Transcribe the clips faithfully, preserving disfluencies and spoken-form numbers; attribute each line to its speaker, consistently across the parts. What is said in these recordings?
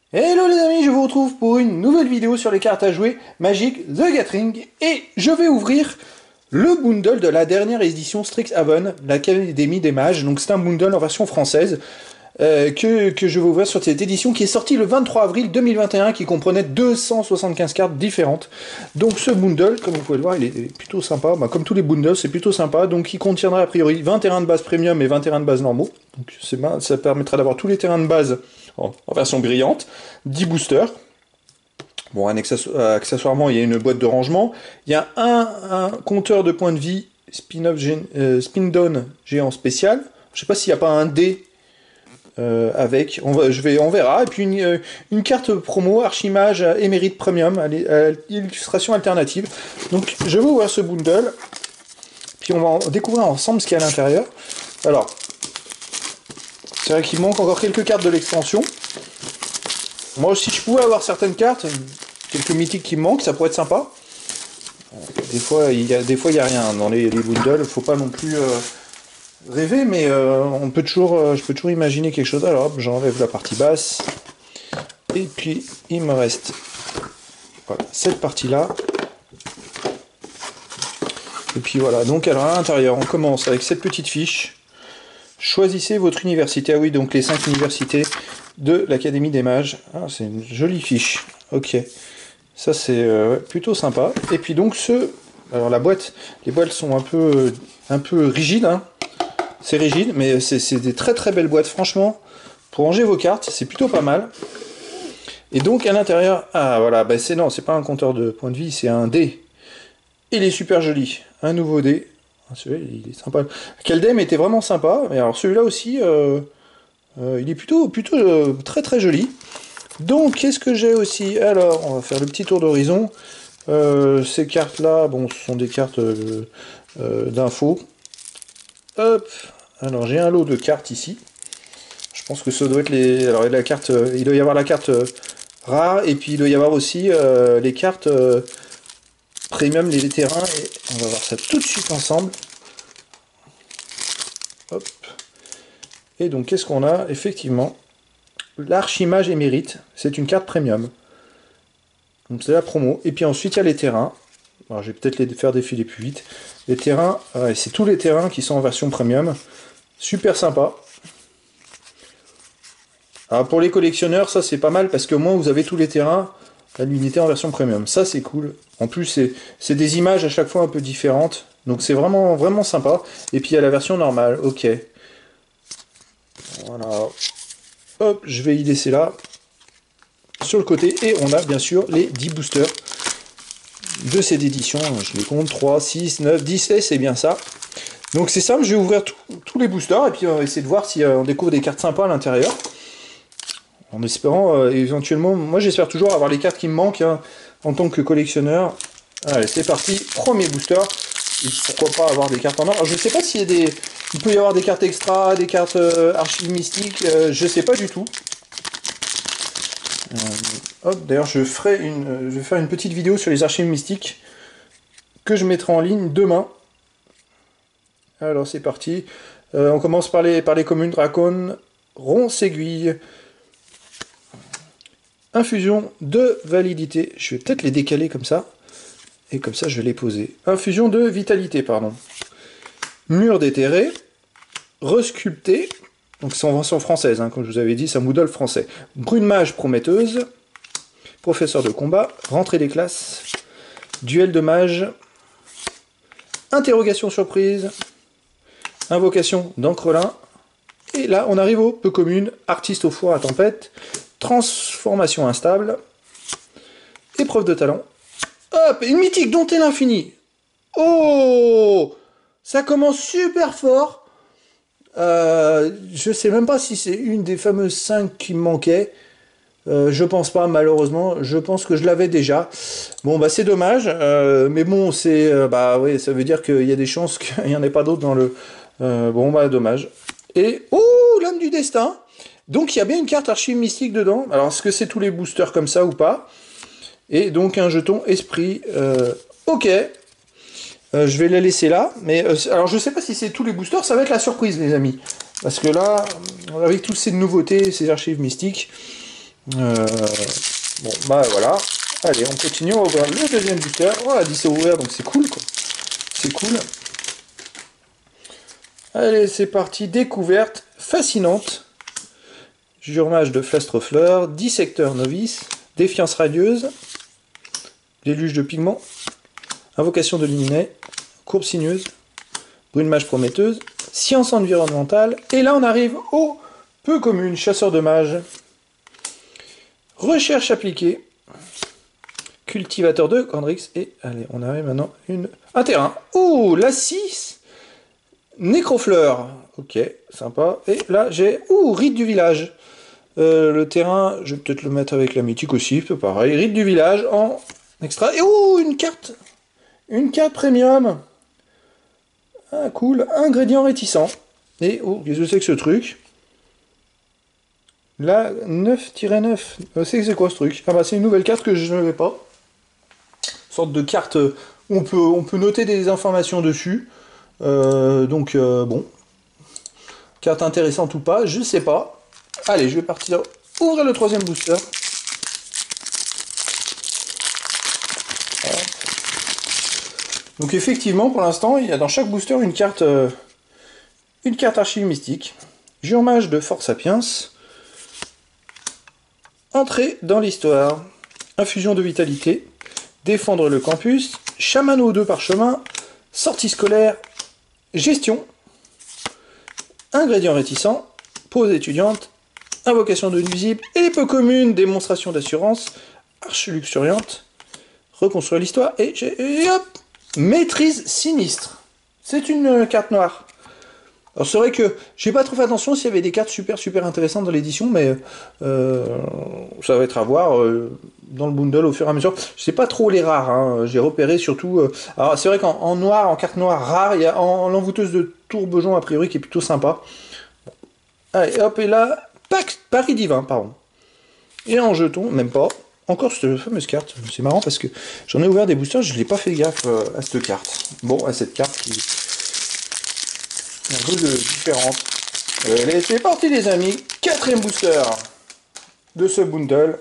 Speaker 1: Hello les amis, je vous retrouve pour une nouvelle vidéo sur les cartes à jouer Magic The Gathering et je vais ouvrir le bundle de la dernière édition Strixhaven, l'Académie des Mages. Donc c'est un bundle en version française euh, que, que je vais ouvrir sur cette édition qui est sortie le vingt-trois avril deux mille vingt et un, qui comprenait deux cent soixante-quinze cartes différentes. Donc ce bundle, comme vous pouvez le voir, il est plutôt sympa. Bah, comme tous les bundles, c'est plutôt sympa. Donc il contiendra a priori vingt terrains de base premium et vingt terrains de base normaux. Donc ça permettra d'avoir tous les terrains de base en, en version brillante. dix boosters. Bon, un accessoirement, il y a une boîte de rangement. Il y a un, un compteur de points de vie spin-off euh, spin-down géant spécial. Je sais pas s'il n'y a pas un dé euh, avec. On, va, je vais, on verra. Et puis une, euh, une carte promo Archimage Émérite Premium à l'illustration alternative. Donc je vais ouvrir ce bundle. Puis on va en découvrir ensemble ce qu'il y a à l'intérieur. Alors, c'est vrai qu'il manque encore quelques cartes de l'extension. Moi aussi, je pouvais avoir certaines cartes, quelques mythiques qui me manquent, ça pourrait être sympa. Des fois, il y a, des fois, il n'y a rien dans les, les bundles, faut pas non plus euh, rêver, mais euh, on peut toujours, euh, je peux toujours imaginer quelque chose. Alors, j'enlève la partie basse, et puis il me reste voilà, cette partie-là. Et puis voilà, donc alors à l'intérieur, on commence avec cette petite fiche. Choisissez votre université. Ah oui, donc les cinq universités de l'Académie des Mages. Ah, c'est une jolie fiche. Ok. Ça, c'est euh, plutôt sympa. Et puis donc, ce... Alors, la boîte, les boîtes sont un peu, un peu rigides. Hein. C'est rigide, mais c'est des très très belles boîtes. Franchement, pour ranger vos cartes, c'est plutôt pas mal. Et donc, à l'intérieur... Ah, voilà. Ben, c'est non, c'est pas un compteur de points de vie, c'est un dé. Il est super joli. Un nouveau dé. Celui-là, il est sympa. Kaldheim était vraiment sympa. Mais alors, celui-là aussi... Euh... Euh, il est plutôt, plutôt euh, très très joli. Donc, qu'est-ce que j'ai aussi? Alors, on va faire le petit tour d'horizon. Euh, ces cartes-là, bon, ce sont des cartes euh, euh, d'infos. Hop. Alors, j'ai un lot de cartes ici. Je pense que ça doit être les... Alors, la carte, euh, il doit y avoir la carte euh, rare, et puis il doit y avoir aussi euh, les cartes euh, premium, les terrains. Et on va voir ça tout de suite ensemble. Hop. Et donc, qu'est-ce qu'on a? Effectivement, l'Archimage Émérite, c'est une carte premium. Donc, c'est la promo. Et puis ensuite, il y a les terrains. Alors, je vais peut-être les faire défiler plus vite. Les terrains, ouais, c'est tous les terrains qui sont en version premium. Super sympa. Alors, pour les collectionneurs, ça, c'est pas mal parce que au moins, vous avez tous les terrains à l'unité en version premium. Ça, c'est cool. En plus, c'est des images à chaque fois un peu différentes. Donc, c'est vraiment, vraiment sympa. Et puis, il y a la version normale. Ok. Voilà. Hop, je vais y laisser là, sur le côté. Et on a bien sûr les dix boosters de cette édition. Je les compte, trois, six, neuf, dix, et c'est bien ça. Donc c'est simple, je vais ouvrir tous les boosters, et puis on va essayer de voir si euh, on découvre des cartes sympas à l'intérieur. En espérant euh, éventuellement, moi j'espère toujours avoir les cartes qui me manquent, hein, en tant que collectionneur. Allez, c'est parti, premier booster. Et pourquoi pas avoir des cartes en or. Alors, je sais pas s'il y a des... Il peut y avoir des cartes extra, des cartes euh, archives mystiques, euh, je sais pas du tout. Euh, hop, d'ailleurs je ferai une, euh, je vais faire une petite vidéo sur les archives mystiques que je mettrai en ligne demain. Alors c'est parti. Euh, on commence par les, par les communes. Dracon, Ronce Aiguille. Infusion de validité. Je vais peut-être les décaler comme ça. Et comme ça, je vais les poser. Infusion de vitalité, pardon. Mur déterré. Resculpté. Donc c'est en version française, hein, comme je vous avais dit, c'est un Moodle français. Brune mage prometteuse. Professeur de combat. Rentrée des classes. Duel de mage. Interrogation surprise. Invocation d'Ancrelin. Et là, on arrive au peu commune. Artiste au four à tempête. Transformation instable. Épreuve de talent. Hop, une mythique dont est l'infini. Oh, ça commence super fort. Euh, je sais même pas si c'est une des fameuses cinq qui me manquait. Euh, je pense pas, malheureusement. Je pense que je l'avais déjà. Bon, bah c'est dommage. Euh, mais bon, c'est... Euh, bah oui, ça veut dire qu'il y a des chances qu'il n'y en ait pas d'autres dans le... Euh, bon, bah dommage. Et... Oh, l'homme du destin. Donc il y a bien une carte archive mystique dedans. Alors, est-ce que c'est tous les boosters comme ça ou pas? Et donc un jeton esprit. Euh, ok. Euh, je vais la laisser là. Mais euh, alors je sais pas si c'est tous les boosters. Ça va être la surprise, les amis. Parce que là, avec toutes ces nouveautés, ces archives mystiques, Euh, bon, bah voilà. Allez, on continue, on va ouvrir le deuxième booster. Oh, la dix c'est ouvert, donc c'est cool, quoi. C'est cool. Allez, c'est parti. Découverte fascinante. Juremage de Flestrefleur, dissecteur novice, défiance radieuse, déluge de pigments, invocation de Luminet, courbe sinueuse, brune mage prometteuse, science environnementale, et là on arrive au peu commune, chasseur de mages, recherche appliquée, cultivateur de Candrix, et allez, on arrive maintenant à une... un terrain. Oh, la six, nécrofleur, ok, sympa, et là j'ai... Ouh, rite du village. Euh, le terrain, je vais peut-être le mettre avec la mythique aussi, c'est pareil. Rite du village en extra. Et oh, une carte Une carte premium. Ah, cool. Ingrédient réticent. Et oh, qu'est-ce que c'est que ce truc? Là, neuf tiret neuf. C'est c'est quoi ce truc? Ah bah c'est une nouvelle carte que je n'avais pas. Une sorte de carte où on peut, on peut noter des informations dessus. Euh, donc, euh, bon. Carte intéressante ou pas, je sais pas. Allez, je vais partir ouvrir le troisième booster. Hop. Donc effectivement, pour l'instant, il y a dans chaque booster une carte, euh, une carte archive mystique. Juremage de Force Sapiens. Entrée dans l'histoire. Infusion de vitalité. Défendre le campus. Chaman aux deux parchemins. Sortie scolaire. Gestion. Ingrédients réticents. Pause étudiante. Invocation de nuisible, et les peu communes, démonstration d'assurance, arche luxuriante, reconstruire l'histoire, et, et hop, maîtrise sinistre. C'est une euh, carte noire. Alors c'est vrai que j'ai pas trop fait attention s'il y avait des cartes super super intéressantes dans l'édition, mais euh, ça va être à voir euh, dans le bundle au fur et à mesure. Je sais pas trop les rares, hein. J'ai repéré surtout... Euh, alors c'est vrai qu'en en noir, en carte noire rare, il y a en, en l'envoûteuse de Tourbejon a priori qui est plutôt sympa. Allez hop, et là... Pacte Paris Divin, pardon. Et en jeton, même pas. Encore cette fameuse carte. C'est marrant parce que j'en ai ouvert des boosters, je n'ai pas fait gaffe à cette carte. Bon, à cette carte qui est un peu de... différente. Allez, c'est parti les amis. Quatrième booster de ce bundle.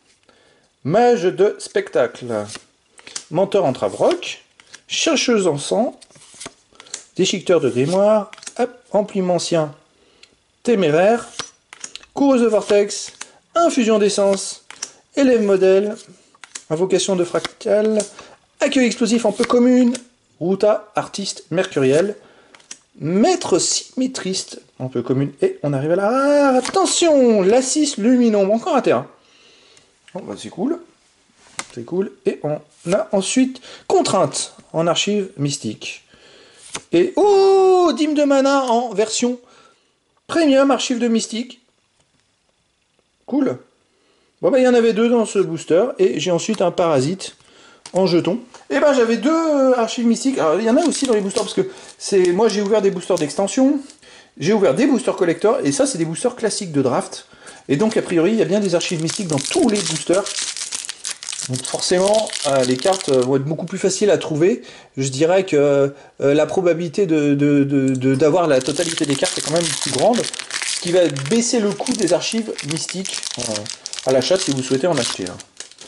Speaker 1: Mage de spectacle. Menteur entrave roc. Chercheuse en sang. Déchiqueteur de grimoire. Amplimentien téméraire. Coureuse de vortex, infusion d'essence, élève modèle, invocation de fractal, accueil explosif en peu commune, Ruta, artiste mercuriel, maître symétriste en peu commune, et on arrive à la rare, attention, la six luminombre, encore un terrain. Bon, bah c'est cool, c'est cool, et on a ensuite contrainte en archive mystique. Et oh, dîme de mana en version premium archive de mystique. Cool. Bon bah il y en avait deux dans ce booster, et j'ai ensuite un parasite en jeton. Et ben j'avais deux archives mystiques. Alors il y en a aussi dans les boosters, parce que c'est moi j'ai ouvert des boosters d'extension, j'ai ouvert des boosters collector, et ça c'est des boosters classiques de draft. Et donc a priori il y a bien des archives mystiques dans tous les boosters. Donc forcément euh, les cartes vont être beaucoup plus faciles à trouver. Je dirais que euh, la probabilité de, de, de, de, d'avoir la totalité des cartes est quand même plus grande. Ce qui va baisser le coût des archives mystiques euh, à l'achat si vous souhaitez en acheter. Hein.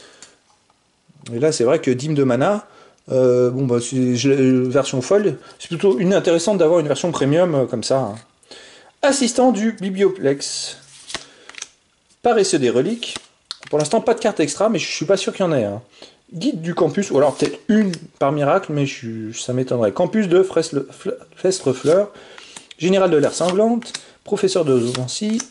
Speaker 1: Et là, c'est vrai que dîme de mana, euh, bon, bah, c'est version folle, c'est plutôt une intéressante d'avoir une version premium euh, comme ça. Hein. Assistant du Biblioplex. Paresseux des reliques. Pour l'instant, pas de carte extra, mais je suis pas sûr qu'il y en ait. Hein. Guide du campus, ou alors peut-être une par miracle, mais je, ça m'étonnerait. Campus de Flestrefleur. Général de l'air sanglante. Professeur de zoomancie,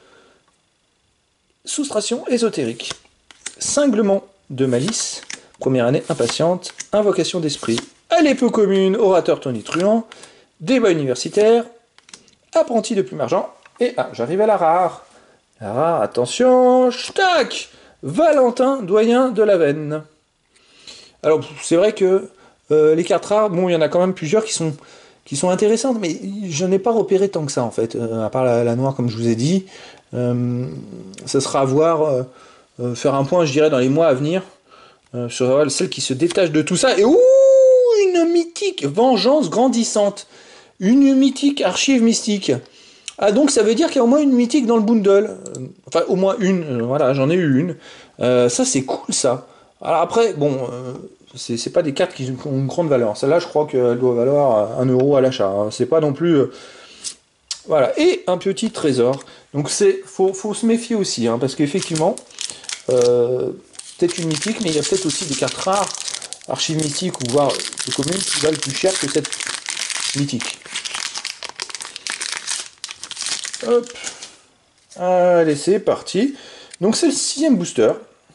Speaker 1: soustration ésotérique, cinglement de malice, première année impatiente, invocation d'esprit, allez peu commune, orateur tonitruant, débat universitaire, apprenti de plume argent, et ah, j'arrive à la rare. La rare, attention, tac, Valentin, doyen de la veine. Alors c'est vrai que euh, les cartes rares, bon il y en a quand même plusieurs qui sont qui sont intéressantes, mais je n'ai pas repéré tant que ça, en fait, euh, à part la, la noire, comme je vous ai dit. Euh, ça sera à voir, euh, euh, faire un point, je dirais, dans les mois à venir, euh, sur euh, celle qui se détache de tout ça. Et ouh, une mythique vengeance grandissante. Une mythique archive mystique. Ah, donc ça veut dire qu'il y a au moins une mythique dans le bundle. Euh, Enfin, au moins une, euh, voilà, j'en ai eu une. Euh, ça, c'est cool, ça. Alors après, bon, euh, c'est c'est pas des cartes qui ont une grande valeur. Celle-là, je crois qu'elle doit valoir un euro à l'achat, hein. C'est pas non plus... euh, Voilà, et un petit trésor. Donc c'est, faut, faut se méfier aussi, hein, parce qu'effectivement, euh, peut-être une mythique, mais il y a peut-être aussi des cartes rares, archives mythiques, ou voire de communes, qui valent plus cher que cette mythique. Hop. Allez, c'est parti. Donc c'est le sixième booster.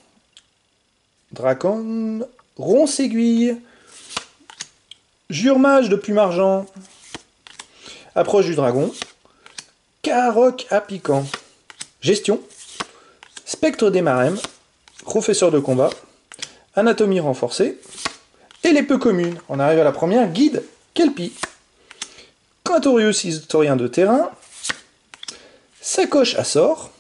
Speaker 1: Dracon, Ronce Aiguille, Juremage de Plume Argent, Approche du Dragon, Caroc à Piquant, Gestion, Spectre des Marèmes, Professeur de Combat, Anatomie Renforcée, et les peu communes. On arrive à la première, Guide Kelpie, Quintorius Historien de Terrain, Sacoche à Sort,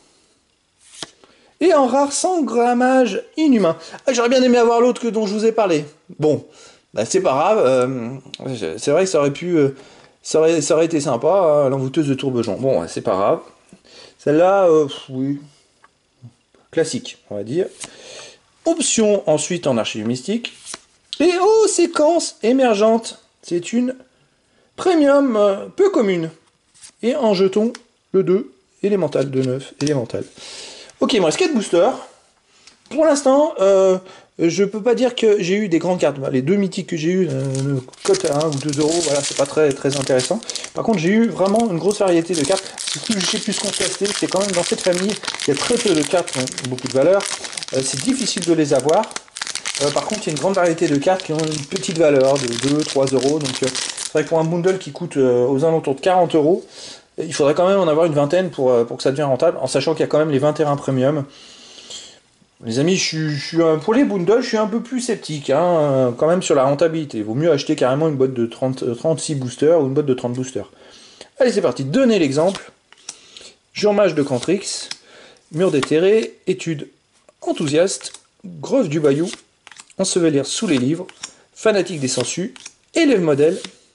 Speaker 1: et en rare Sangrammage Inhumain. Ah, j'aurais bien aimé avoir l'autre que dont je vous ai parlé. Bon, bah, c'est pas grave, euh, c'est vrai que ça aurait pu... Euh, ça, aurait, ça aurait été sympa, hein, l'envoûteuse de Tourbejon. Bon, c'est pas grave. Celle-là, euh, oui, classique, on va dire. Option ensuite en archive mystique. Et oh, séquence émergente. C'est une premium euh, peu commune. Et en jeton, le deux, élémental, deux neuf, élémental. Ok, il me reste quatre boosters. Pour l'instant, euh, je peux pas dire que j'ai eu des grandes cartes. Les deux mythiques que j'ai eu, euh, le cote à un ou deux euros, voilà, c'est pas très, très intéressant. Par contre, j'ai eu vraiment une grosse variété de cartes. Ce que j'ai pu se constater, c'est quand même dans cette famille, il y a très peu de cartes qui ont beaucoup de valeur. Euh, c'est difficile de les avoir. Euh, par contre, il y a une grande variété de cartes qui ont une petite valeur de deux trois euros. Donc, euh, c'est vrai que pour un bundle qui coûte euh, aux alentours de quarante euros, il faudrait quand même en avoir une vingtaine pour, euh, pour que ça devienne rentable, en sachant qu'il y a quand même les vingt et un premium. Les amis, je suis, je suis, pour les bundles, je suis un peu plus sceptique, hein, quand même sur la rentabilité. Il vaut mieux acheter carrément une boîte de trente, trente-six boosters ou une boîte de trente boosters. Allez, c'est parti. Donnez l'exemple. Juremage de Cantrix, Mur déterré, Étude enthousiaste, Grove du Bayou, Ensevelir sous les livres, Fanatique des sangsues, Élève modèle,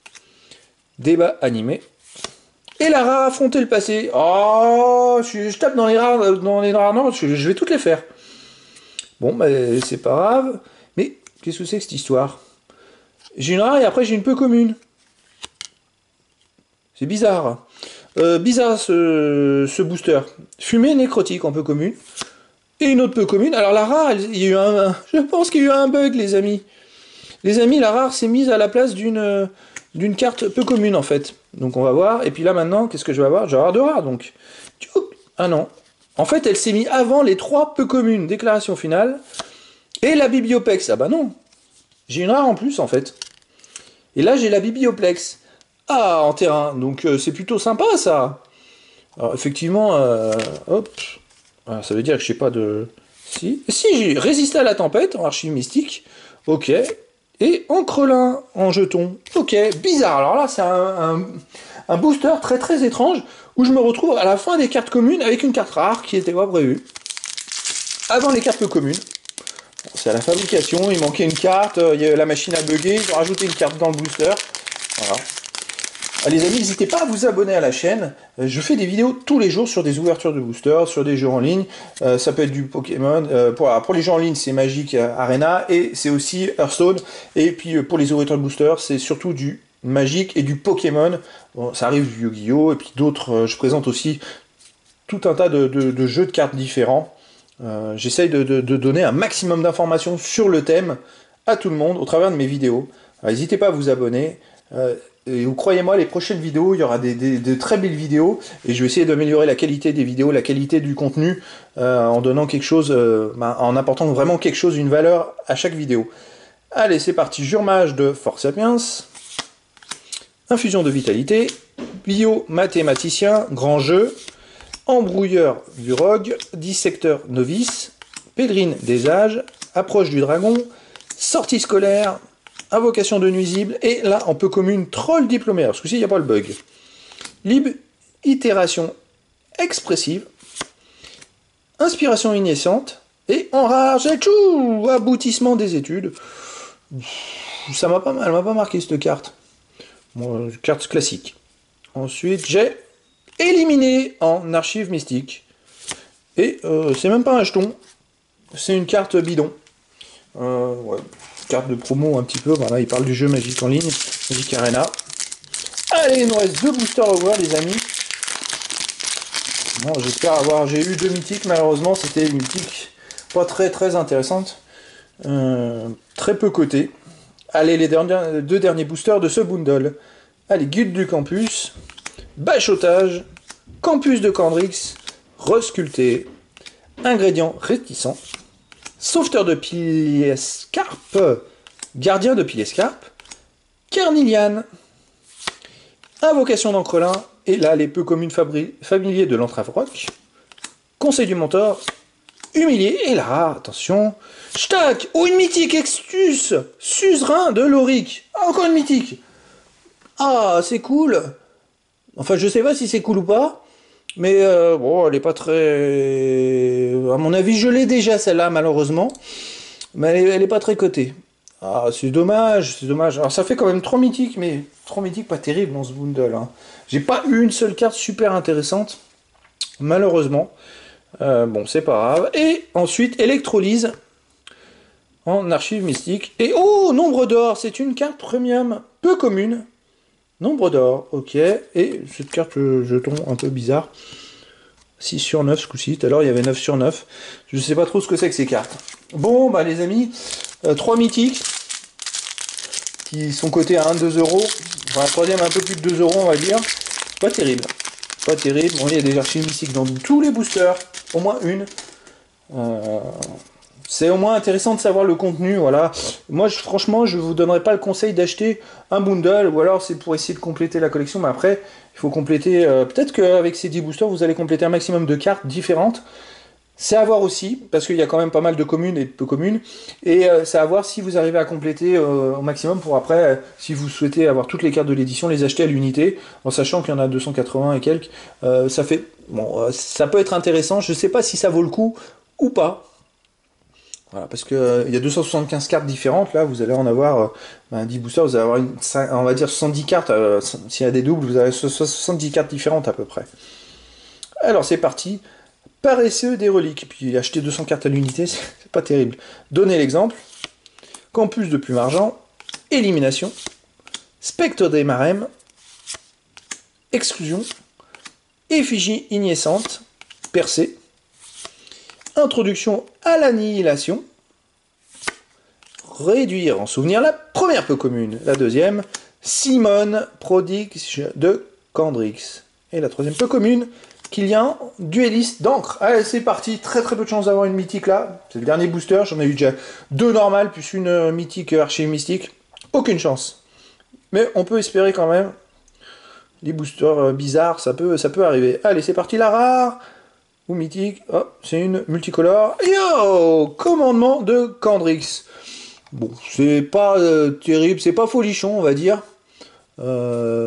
Speaker 1: Débat animé, et la rare affronter le passé. Oh, je, je tape dans les rares, dans les rares, non, je, je vais toutes les faire. Bon, bah, c'est pas grave. Mais qu'est-ce que c'est que cette histoire? J'ai une rare et après j'ai une peu commune. C'est bizarre. Euh, bizarre ce, ce booster. Fumée nécrotique en peu commune. Et une autre peu commune. Alors la rare, il y a eu un, je pense qu'il y a eu un bug, les amis. Les amis, la rare s'est mise à la place d'une d'une carte peu commune en fait. Donc on va voir. Et puis là maintenant, qu'est-ce que je vais avoir? Je vais avoir deux rares donc. Ah non. En fait, elle s'est mise avant les trois peu communes. Déclaration finale. Et la Biblioplex. Ah bah non. J'ai une rare en plus, en fait. Et là, j'ai la Biblioplex. Ah, en terrain. Donc, euh, c'est plutôt sympa, ça. Alors, effectivement, euh, hop. Alors, ça veut dire que je sais pas de... Si, si j'ai résisté à la tempête en archive mystique. Ok. Et Encrelin en jeton. Ok, bizarre. Alors là, c'est un, un, un booster très très étrange où je me retrouve à la fin des cartes communes avec une carte rare qui n'était pas prévue. Avant les cartes communes. C'est à la fabrication, il manquait une carte, il y a la machine à bugger, ils ont rajouté une carte dans le booster. Voilà. Ah, les amis, n'hésitez pas à vous abonner à la chaîne. Je fais des vidéos tous les jours sur des ouvertures de boosters, sur des jeux en ligne. Euh, ça peut être du Pokémon. Euh, pour, pour les jeux en ligne, c'est Magic Arena et c'est aussi Hearthstone. Et puis pour les ouvertures de boosters, c'est surtout du Magic et du Pokémon. Bon, ça arrive du Yu-Gi-Oh! Et puis d'autres, euh, je présente aussi tout un tas de, de, de jeux de cartes différents. Euh, J'essaye de, de, de donner un maximum d'informations sur le thème à tout le monde au travers de mes vidéos. N'hésitez pas à vous abonner. Euh, et croyez-moi, les prochaines vidéos, il y aura des, des, de très belles vidéos. Et je vais essayer d'améliorer la qualité des vidéos, la qualité du contenu, euh, en donnant quelque chose, euh, en apportant vraiment quelque chose, une valeur à chaque vidéo. Allez, c'est parti. Juremage de Force Sapiens. Infusion de vitalité. Bio-mathématicien, grand jeu. Embrouilleur du rogue, dissecteur novice, pèlerine des âges, approche du dragon, sortie scolaire, invocation de nuisible, et là, en peu commune, troll diplômé. Alors, ce coup-ci, il n'y a pas le bug. Libre, itération expressive, inspiration ignescente, et en rare, j'ai tout, aboutissement des études. Ça m'a pas mal, elle m'a pas marqué cette carte. Bon, carte classique. Ensuite, j'ai éliminé en archive mystique. Et euh, c'est même pas un jeton, c'est une carte bidon. Euh, ouais, carte de promo un petit peu, voilà, il parle du jeu Magic en ligne, Magic Arena. Allez, il nous reste deux boosters à ouvrir, les amis. Bon, j'espère avoir... J'ai eu deux mythiques, malheureusement, c'était une mythique pas très très intéressante. Euh, très peu cotée. Allez, les derniers, deux derniers boosters de ce bundle. Allez, Guide du Campus, Bachotage, Campus de Candrix, Resculpté, Ingrédients réticents, Sauveteur de Piliescarpe, Gardien de Piliescarpe, Carnilian, Invocation d'Ancrelin, et là les peu communes familiers de l'entrave rock, Conseil du Mentor, Humilié, et là, attention, Stack, oh une mythique Extus, Suzerain de Loric, ah, encore une mythique, ah c'est cool, enfin je sais pas si c'est cool ou pas, mais euh, bon elle est pas très, à mon avis je l'ai déjà celle-là malheureusement, mais elle est, elle est pas très cotée. Ah, c'est dommage, c'est dommage. Alors ça fait quand même trois mythiques, mais trois mythiques pas terribles dans ce bundle. Hein. J'ai pas eu une seule carte super intéressante, malheureusement. Euh, bon, c'est pas grave. Et ensuite, électrolyse en archive mystique. Et oh, nombre d'or, c'est une carte premium peu commune. Nombre d'or, ok. Et cette carte jeton un peu bizarre. six sur neuf ce coup-ci. Tout à l'heure, il y avait neuf sur neuf. Je sais pas trop ce que c'est que ces cartes. Bon, bah les amis, euh, trois mythiques qui sont cotés à un deux euros. Enfin, la troisième un peu plus de deux euros, on va dire. Pas terrible. Pas terrible. Bon, il y a des archives mystiques dans tous les boosters. Au moins une. Euh, c'est au moins intéressant de savoir le contenu. Voilà. Moi, je, franchement, je vous donnerai pas le conseil d'acheter un bundle. Ou alors, c'est pour essayer de compléter la collection. Mais après, il faut compléter... Euh, peut-être qu'avec ces dix boosters, vous allez compléter un maximum de cartes différentes. C'est à voir aussi, parce qu'il y a quand même pas mal de communes et de peu communes, et euh, c'est à voir si vous arrivez à compléter euh, au maximum pour après, euh, si vous souhaitez avoir toutes les cartes de l'édition, les acheter à l'unité, en sachant qu'il y en a deux cent quatre-vingts et quelques, euh, ça fait, bon, euh, ça peut être intéressant, je sais pas si ça vaut le coup ou pas, voilà, parce que euh, il y a deux cent soixante-quinze cartes différentes, là, vous allez en avoir, euh, ben, dix boosters, vous allez avoir, une, on va dire soixante-dix cartes, euh, s'il y a des doubles, vous avez soixante-dix cartes différentes à peu près. Alors c'est parti. Paresseux des reliques, puis acheter deux cents cartes à l'unité, c'est pas terrible. Donnez l'exemple. Campus de plume argent, élimination, spectre des marèmes, exclusion, effigie ignescente, percée, introduction à l'annihilation, réduire en souvenir la première peu commune, la deuxième, Simone, prodige de Candrix, et la troisième peu commune, Kylian, dueliste d'encre. Allez, c'est parti. Très très peu de chance d'avoir une mythique là. C'est le dernier booster. J'en ai eu déjà deux normales, plus une mythique archive mystique. Aucune chance. Mais on peut espérer quand même. Les boosters bizarres, ça peut, ça peut arriver. Allez, c'est parti. La rare ou mythique. Oh, c'est une multicolore. Yo, commandement de Candrix. Bon, c'est pas euh, terrible. C'est pas folichon, on va dire. Euh...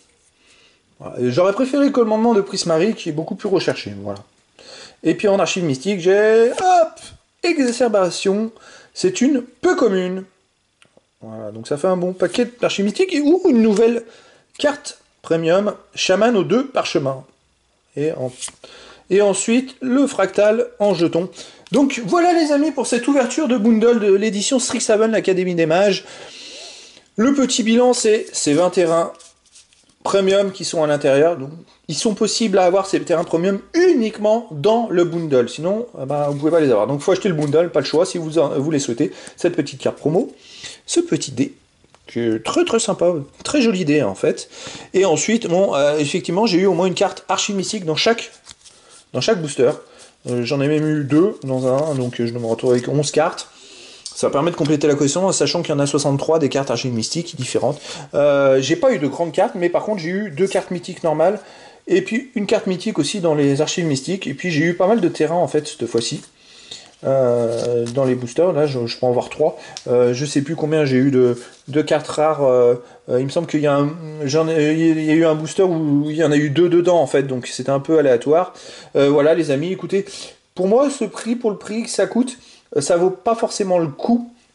Speaker 1: J'aurais préféré le commandement de Prismari qui est beaucoup plus recherché, voilà. Et puis en archive mystique, j'ai... Hop, exacerbation, c'est une peu commune. Voilà, donc ça fait un bon paquet d'archives mystiques et ou une nouvelle carte premium, chaman aux deux parchemins. Et, en... et ensuite, le fractal en jeton. Donc voilà les amis pour cette ouverture de bundle de l'édition Strixhaven, l'Académie des Mages. Le petit bilan, c'est ces vingt terrains premium qui sont à l'intérieur, donc ils sont possibles à avoir ces terrains premium uniquement dans le bundle, sinon bah, vous pouvez pas les avoir. Donc il faut acheter le bundle, pas le choix si vous, en, vous les souhaitez. Cette petite carte promo, ce petit dé, qui est très très sympa, très joli dé en fait. Et ensuite, bon, euh, effectivement, j'ai eu au moins une carte archi mystique dans chaque, dans chaque booster. Euh, J'en ai même eu deux dans un, donc je me retrouve avec onze cartes. Ça permet de compléter la collection, sachant qu'il y en a soixante-trois des cartes archives mystiques différentes. Euh, j'ai pas eu de grandes cartes, mais par contre j'ai eu deux cartes mythiques normales, et puis une carte mythique aussi dans les archives mystiques, et puis j'ai eu pas mal de terrains en fait cette fois-ci. Euh, dans les boosters, là je, je peux en voir trois. Euh, je sais plus combien j'ai eu de, de cartes rares. Euh, euh, il me semble qu'il y a un, j'en ai, il y a eu un booster où il y en a eu deux dedans en fait, donc c'était un peu aléatoire. Euh, voilà les amis, écoutez, pour moi ce prix, pour le prix que ça coûte, ça vaut pas forcément le coup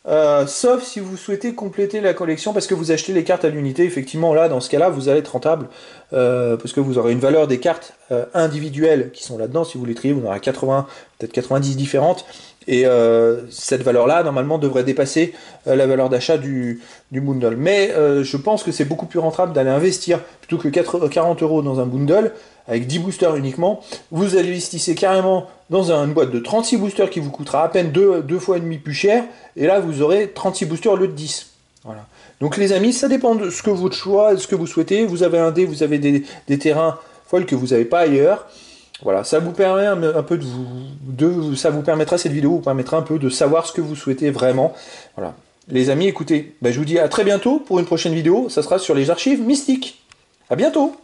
Speaker 1: Euh, sauf si vous souhaitez compléter la collection parce que vous achetez les cartes à l'unité. Effectivement, là, dans ce cas-là, vous allez être rentable euh, parce que vous aurez une valeur des cartes euh, individuelles qui sont là-dedans. Si vous les triez, vous en aurez quatre-vingts, peut-être quatre-vingt-dix différentes. Et euh, cette valeur-là, normalement, devrait dépasser euh, la valeur d'achat du, du bundle. Mais euh, je pense que c'est beaucoup plus rentable d'aller investir plutôt que quarante euros dans un bundle avec dix boosters uniquement. Vous investissez carrément dans une boîte de trente-six boosters qui vous coûtera à peine deux, deux fois et demi plus cher. Et là, vous aurez trente-six boosters au lieu de dix. Voilà. Donc les amis, ça dépend de ce que votre choix, de ce que vous souhaitez. Vous avez un dé, vous avez des, des terrains folles que vous n'avez pas ailleurs. Voilà, ça vous permet un, un peu de vous, de, ça vous permettra, cette vidéo vous permettra un peu de savoir ce que vous souhaitez vraiment. Voilà. Les amis, écoutez, bah, je vous dis à très bientôt pour une prochaine vidéo. Ça sera sur les archives mystiques. À bientôt!